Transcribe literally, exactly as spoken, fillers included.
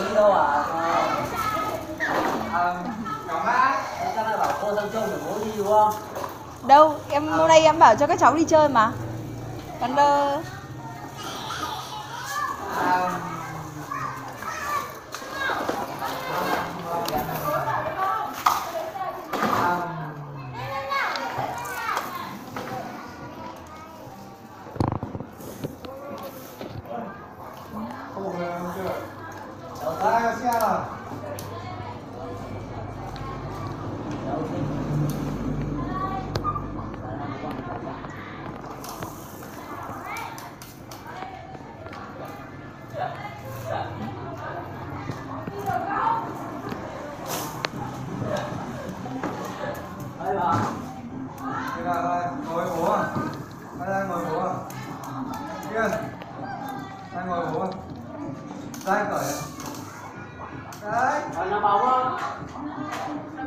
đi đâu à? À, cảm ơn. Chắc là bảo cô sang trông để bố đi đúng không? Đâu, em hôm nay em bảo cho các cháu đi chơi mà. Còn đâu. À, không về không chưa? Đây xe nào. Đây bà. Đây là đây, ngồi bố à? Đây đây ngồi bố à? Kiên. Đây ngồi bố à? Đây cởi. Đấy. Còn nó bóng không?